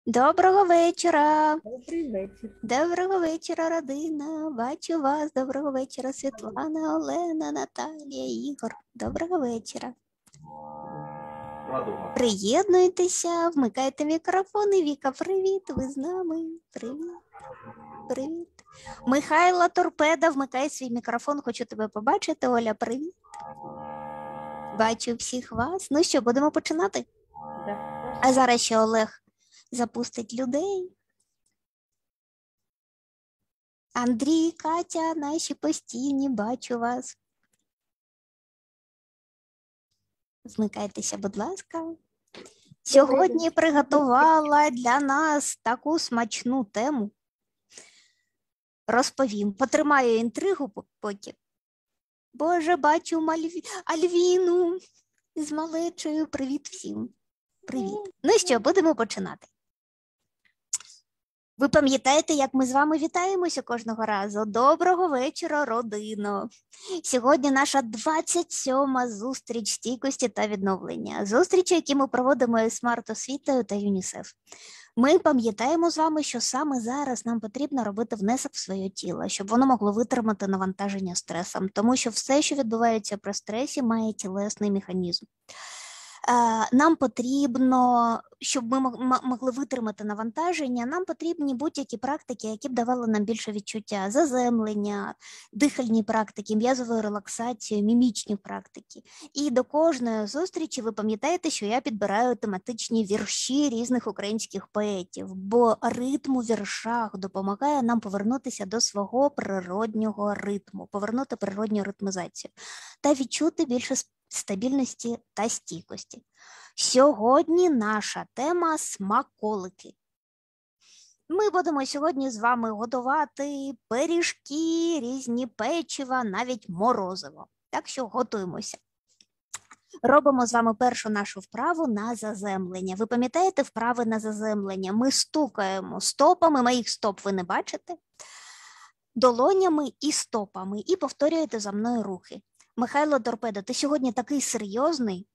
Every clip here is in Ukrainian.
Доброго вечора. Добрий вечір. Доброго вечора, родина. Бачу вас. Доброго вечора, Світлана, Олена, Наталія, Ігор. Доброго вечора. Приєднуйтеся, вмикайте мікрофон. І Віка, привіт, ви з нами. Привіт. Привіт. Михайло Торпеда, вмикай свій мікрофон, хочу тебе побачити. Оля, привіт. Бачу всіх вас. Ну що, будемо починати? А зараз ще Олег запустить людей. Андрій, Катя, наші постійні, бачу вас. Вмикайтеся, будь ласка. Сьогодні приготувала для нас таку смачну тему. Розповім. Потримаю інтригу поки. Боже, бачу Альвіну з малечою. Привіт всім. Привіт. Ну що, будемо починати. Ви пам'ятаєте, як ми з вами вітаємося кожного разу? Доброго вечора, родино! Сьогодні наша 27-ма зустріч стійкості та відновлення. Зустрічі, які ми проводимо з Смарт-освітою та ЮНІСЕФ. Ми пам'ятаємо з вами, що саме зараз нам потрібно робити внесок в своє тіло, щоб воно могло витримати навантаження стресом, тому що все, що відбувається при стресі, має тілесний механізм. Нам потрібно, щоб ми могли витримати навантаження, нам потрібні будь-які практики, які б давали нам більше відчуття, заземлення, дихальні практики, м'язову релаксацію, мімічні практики. І до кожної зустрічі ви пам'ятаєте, що я підбираю тематичні вірші різних українських поетів, бо ритм у віршах допомагає нам повернутися до свого природнього ритму, повернути природню ритмізацію та відчути більше стабільності та стійкості. Сьогодні наша тема – смаколики. Ми будемо сьогодні з вами готувати пиріжки, різні печива, навіть морозиво. Так що готуємося. Робимо з вами першу нашу вправу на заземлення. Ви пам'ятаєте вправи на заземлення? Ми стукаємо стопами, моїх стоп ви не бачите, долонями і стопами, і повторюєте за мною рухи. Михайло Торпедо, ти сьогодні такий серйозний.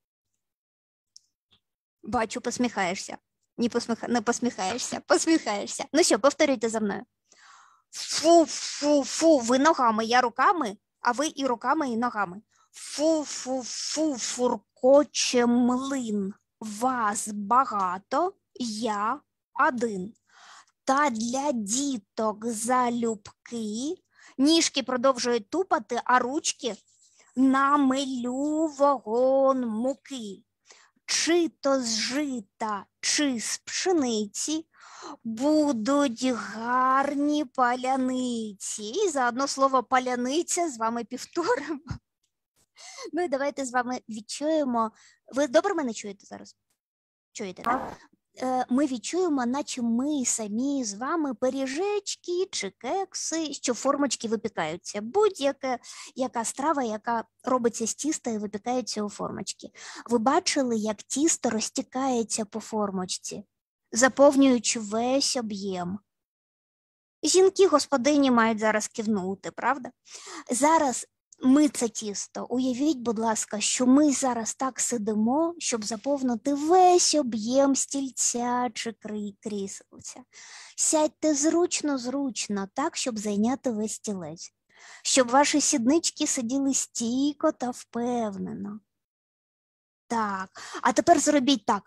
Бачу, посміхаєшся. Не посміхаєшся, посміхаєшся. Ну що, повторюйте за мною. Фу-фу-фу, ви ногами, я руками, а ви і руками, і ногами. Фу-фу-фу, фуркоче млин. Вас багато, я один. Та для діток залюбки. Ніжки продовжують тупати, а ручки намилю вогон муки. Чи то з жита, чи з пшениці будуть гарні паляниці. І заодно слово паляниця з вами повторимо. Ну і давайте з вами відчуємо. Ви добре мене чуєте зараз? Чуєте, так? Ми відчуємо, наче ми самі з вами пиріжечки чи кекси, що формочки випікаються. Будь-яка страва, яка робиться з тіста і випікається у формочки. Ви бачили, як тісто розтікається по формочці, заповнюючи весь об'єм? Жінки, господині мають зараз кивнути, правда? Зараз ми це тісто. Уявіть, будь ласка, що ми зараз так сидимо, щоб заповнити весь об'єм стільця чи кріселця. Сядьте зручно, так, щоб зайняти весь стілець. Щоб ваші сіднички сиділи стійко та впевнено. Так, а тепер зробіть так.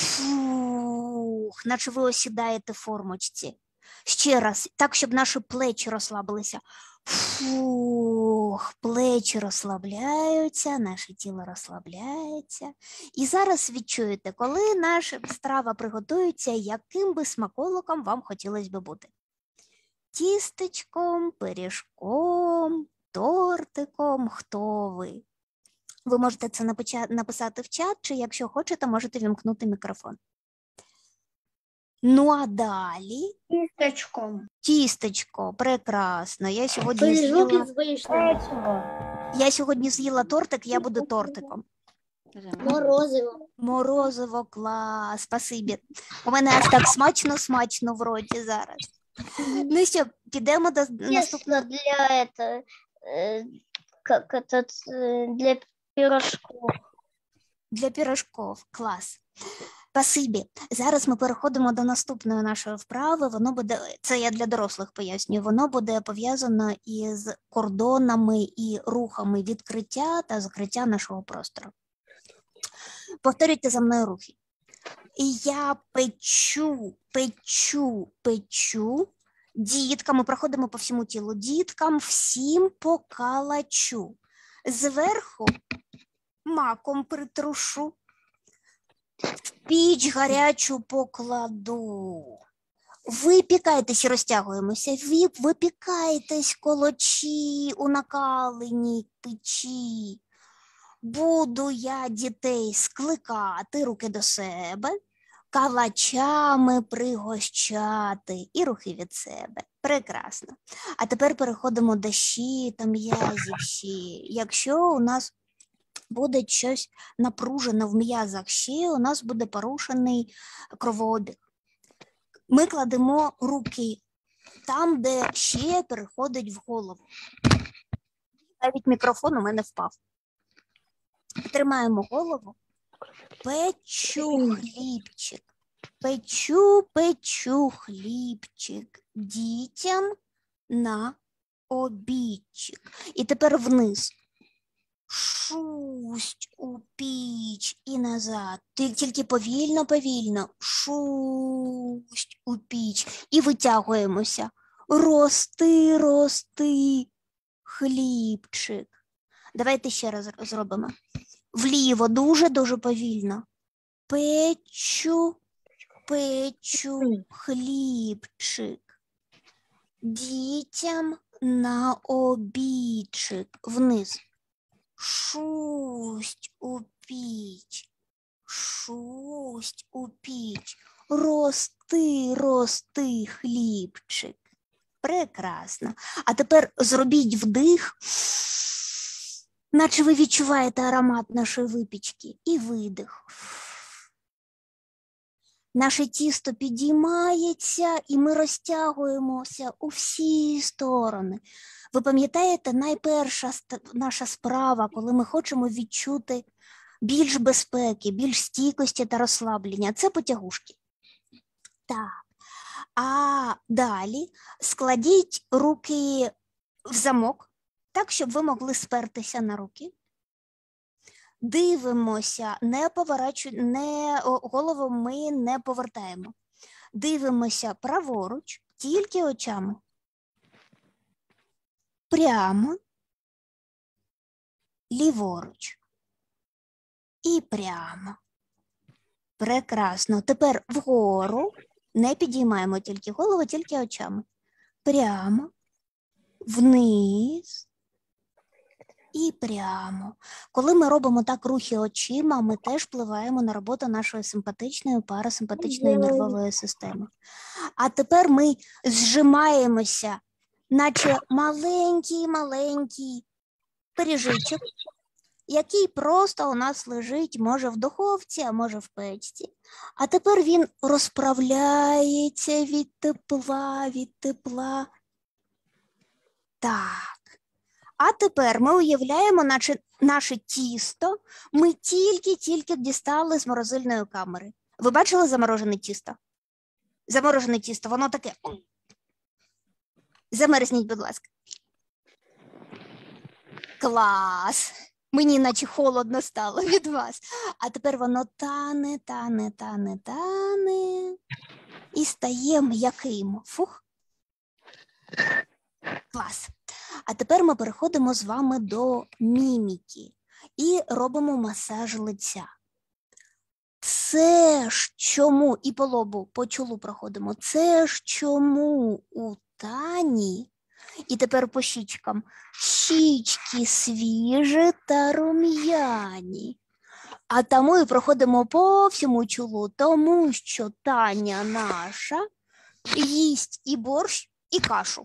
Фух, наче ви осідаєте в формочці. Ще раз, так, щоб наші плечі розслабилися. Фух, плечі розслабляються, наше тіло розслабляється. І зараз відчуєте, коли наша страва приготується, яким би смаколиком вам хотілося би бути. Тістечком, пиріжком, тортиком, хто ви? Ви можете це написати в чат, чи якщо хочете, можете вімкнути мікрофон. Ну, а далі? Тістечко, прекрасно. Я сьогодні з'їла тортик, я буду тортиком. Морозиво, клас, спасибі. У мене аж так смачно в роті зараз. Ну що, підемо до наступного. Для пирожков. Для пирожков, клас. Спасибі. Зараз ми переходимо до наступної нашої вправи. Воно буде, це я для дорослих пояснюю, воно буде пов'язано із кордонами і рухами відкриття та закриття нашого простору. Повторюйте за мною рухи. Я печу. Діткам, ми проходимо по всьому тілу. Діткам всім покалачу. Зверху маком притрушу. В піч гарячу покладу. Випікайтесь і розтягуємося. Випікайтесь, колочі у накаленій печі. Буду я дітей скликати, руки до себе, калачами пригощати і рухи від себе. Прекрасно. А тепер переходимо до щі та м'язів щі. Якщо у нас буде щось напружено в м'язах щі, у нас буде порушений кровообіг. Ми кладемо руки там, де щі переходить в голову. Навіть мікрофон у мене впав. Тримаємо голову. Печу хлібчик. Печу хлібчик дітям на обідчик. І тепер вниз. Шусть у піч і назад. Тільки повільно. Шусть у піч. І витягуємося. Рости, хлібчик. Давайте ще раз зробимо. Вліво, дуже повільно. Печу хлібчик. Дітям на обідчик. Вниз. Шусть у піч. Рости, хлібчик. Прекрасно. А тепер зробіть вдих, наче ви відчуваєте аромат нашої випічки. І видих. Наше тісто підіймається, і ми розтягуємося у всі сторони. Ви пам'ятаєте, найперша наша справа, коли ми хочемо відчути більш безпеки, більш стійкості та розслаблення, це потягушки. Так. А далі складіть руки в замок, так, щоб ви могли спертися на руки. Дивимося, голову ми не повертаємо. Дивимося праворуч, тільки очами. Прямо, ліворуч і прямо. Прекрасно. Тепер вгору, не підіймаємо тільки голову, тільки очами. Прямо, вниз і прямо. Коли ми робимо так рухи очима, ми теж впливаємо на роботу нашої симпатичної, парасимпатичної нервової системи. А тепер ми зжимаємося, наче маленький пиріжечок, який просто у нас лежить, може в духовці, а може в печці. А тепер він розправляється від тепла. Так. А тепер ми уявляємо наше тісто, ми тільки дістали з морозильної камери. Ви бачили заморожене тісто? Заморожене тісто, воно таке. Замерзніть, будь ласка. Клас! Мені наче холодно стало від вас. А тепер воно тане. І стає м'яким. Фух. Клас. А тепер ми переходимо з вами до міміки і робимо масаж лиця. Це ж чому, і по лобу, по чолу проходимо, це ж чому у Тані, і тепер по щічкам, щічки свіжі та рум'яні. А тому і проходимо по всьому чолу, тому що Таня наша їсть і борщ, і кашу.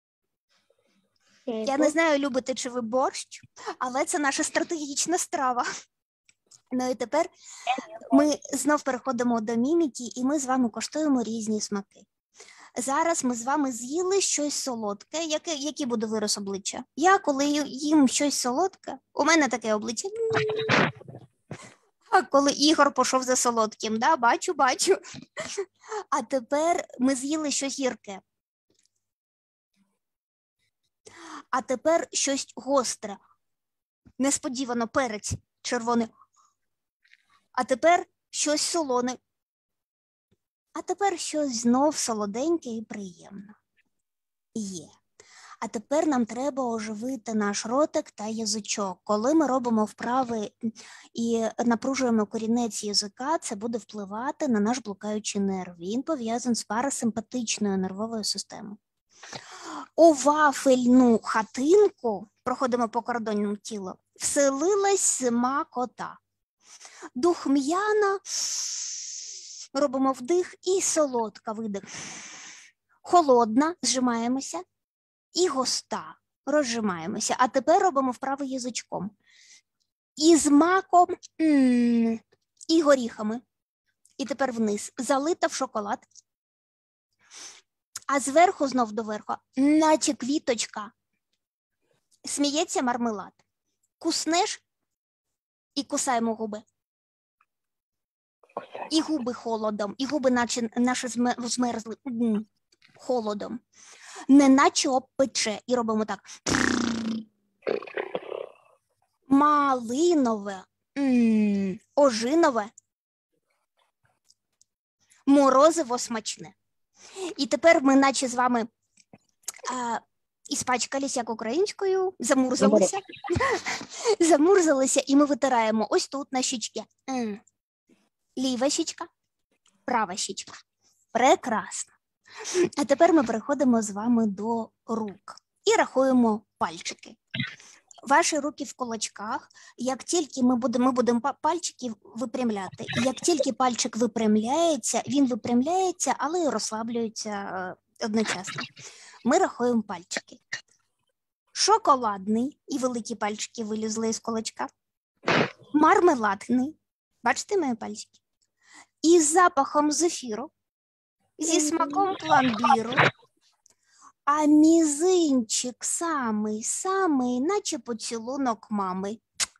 Я не знаю, любите чи ви борщ, але це наша стратегічна страва. Ну і тепер ми знов переходимо до міміки, і ми з вами коштуємо різні смаки. Зараз ми з вами з'їли щось солодке. Який буде вираз обличчя? Я, коли їм щось солодке, у мене таке обличчя. Коли Ігор пішов за солодким, да? Бачу. А тепер ми з'їли щось гірке. А тепер щось гостре. Несподівано перець червоний. А тепер щось солоне. А тепер щось знов солоденьке і приємне. Є. А тепер нам треба оживити наш ротик та язичок. Коли ми робимо вправи і напружуємо корінець язика, це буде впливати на наш блукаючий нерв. Він пов'язаний з парасимпатичною нервовою системою. У вафельну хатинку, проходимо по кордонному тілу, вселилась смакота. Духм'яна, робимо вдих і солодка видих. Холодна, зжимаємося, і густа, розжимаємося. А тепер робимо вправи язичком. І з маком, і горіхами. І тепер вниз. Залита в шоколад. А зверху знов доверху, наче квіточка, сміється мармелад. Куснеш і кусаємо губи. І губи холодом, і губи наші змерзли холодом. Неначе обпече. І робимо так. Малинове, ожинове, морозиво смачне. І тепер ми наче з вами іспачкались, як українською, замурзалися, і ми витираємо ось тут на щічки. Ліва щічка, права щічка. Прекрасно. А тепер ми переходимо з вами до рук і рахуємо пальчики. Ваші руки в кулачках, як тільки ми будемо пальчики випрямляти. Як тільки пальчик випрямляється, він випрямляється, але й розслаблюється одночасно. Ми рахуємо пальчики. Шоколадний, і великі пальчики вилізли із кулачка. Мармеладний, бачите мої пальчики? Із запахом зефіру, зі смаком пломбіру. А мізинчик самий, наче поцілунок мами.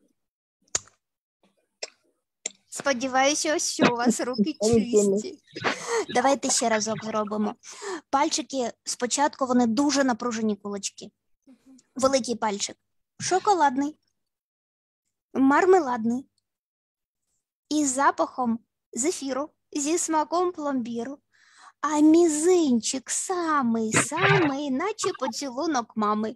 Сподіваюся, що у вас руки чисті. Давайте ще разок зробимо. Пальчики, спочатку вони дуже напружені кулачки. Великий пальчик. Шоколадний. Мармеладний. Із запахом зефіру, зі смаком пломбіру. А мізинчик самий, наче поцілунок мами.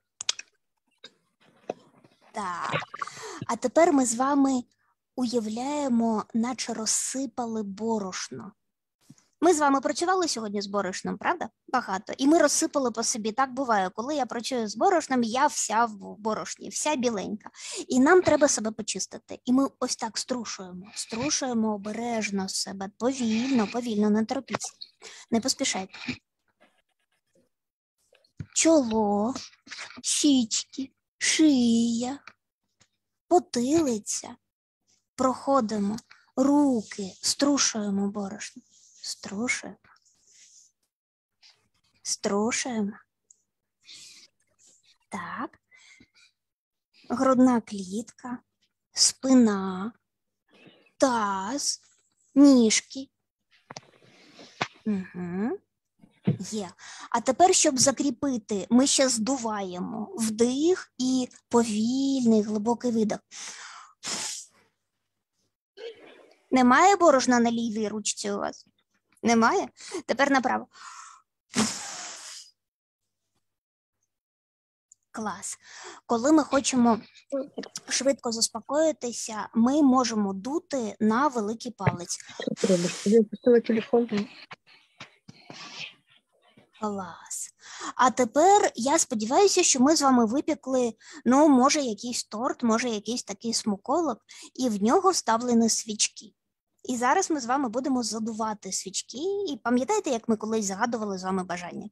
Так. А тепер ми з вами уявляємо, наче розсипали борошно. Ми з вами працювали сьогодні з борошном, правда? Багато. І ми розсипали по собі. Так буває, коли я працюю з борошном, я вся в борошні, вся біленька. І нам треба себе почистити. І ми ось так струшуємо обережно себе, повільно, не торопіться. Не поспішайте. Чоло, щічки, шия, потилиця. Проходимо руки, струшуємо борошно. Струшуємо. Так. Грудна клітка, спина, таз, ніжки. Угу. Є. А тепер, щоб закріпити, ми ще здуваємо вдих і повільний глибокий видих. Немає борошна на лівій ручці у вас? Немає? Тепер направо. Клас. Коли ми хочемо швидко заспокоїтися, ми можемо дути на великий палець. Клас. А тепер я сподіваюся, що ми з вами випікли, може якийсь торт, може якийсь такий смаколик, і в нього вставлені свічки. І зараз ми з вами будемо задувати свічки. І пам'ятаєте, як ми колись загадували з вами бажання?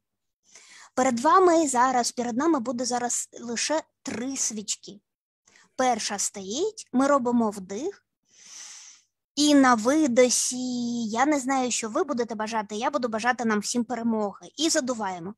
Перед нами буде зараз лише 3 свічки. Перша стоїть, ми робимо вдих. І на видосі, я не знаю, що ви будете бажати, я буду бажати нам всім перемоги. І задуваємо.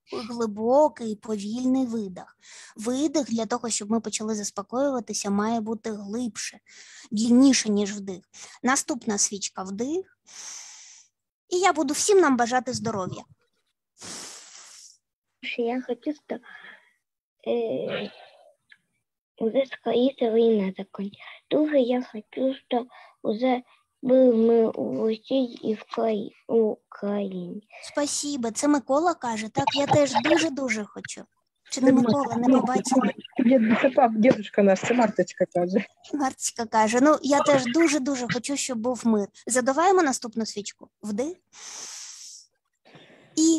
глибокий, повільний видих. Видих для того, щоб ми почали заспокоюватися, має бути глибше, длинніше, ніж вдих. Наступна свічка – вдих. І я буду всім нам бажати здоров'я. Я хочу, что уже скорее война закончится. Тоже я хочу, что уже был мы у России и в Украине. Спасибо. Це Микола каже. Так, я теж дуже-дуже хочу. Чи не Микола, не побачила? Дедушка наш, це Марточка каже. Марточка каже, ну я теж дуже-дуже хочу, щоб був мир. Задуваємо наступну свічку. Вдих. І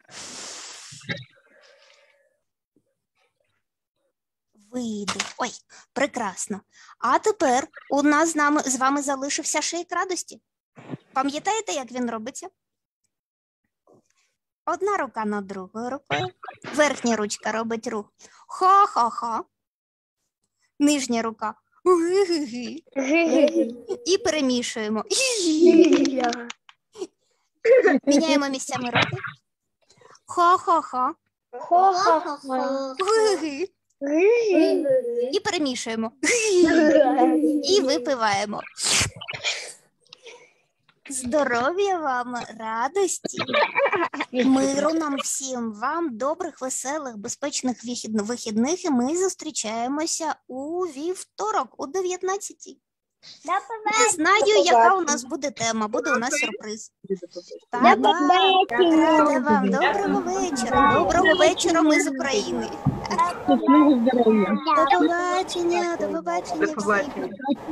видих. Ой, прекрасно. А тепер у нас з вами залишився шейк радості. Пам'ятаєте, як він робиться? Одна рука над другою рукою. Верхня ручка робить рух. Ха-ха-ха. Нижня рука. Ги-ги-ги. І перемішуємо. Міняємо місцями руки. Ха-ха-ха. Ги-ги. І перемішуємо. І випиваємо. Здоров'я вам, радості, миру нам всім, вам добрих, веселих, безпечних вихідних, і ми зустрічаємося у вівторок о 19-й. Не знаю, яка у нас буде тема, буде у нас сюрприз. Рада вам, доброго вечора. Доброго вечора, ми з України. До побачення, до побачення всім.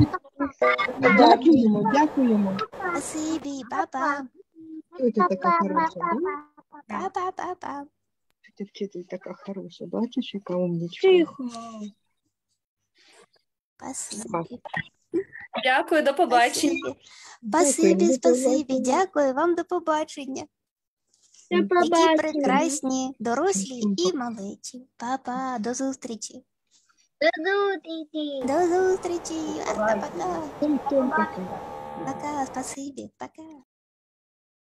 Дякуємо. Спасибі, па-па. Ой, ти така хороша. Па-па-па-па. Ти вчитель така хороша, бачиш, яка умнічка. Тихо. Спасибі. Дякую, до побачення. Спасибі, дякую вам, до побачення. Які прекрасні дорослі і малечі. Па-па, до зустрічі. До зустрічі. Пока. Пока, спасибі, пока.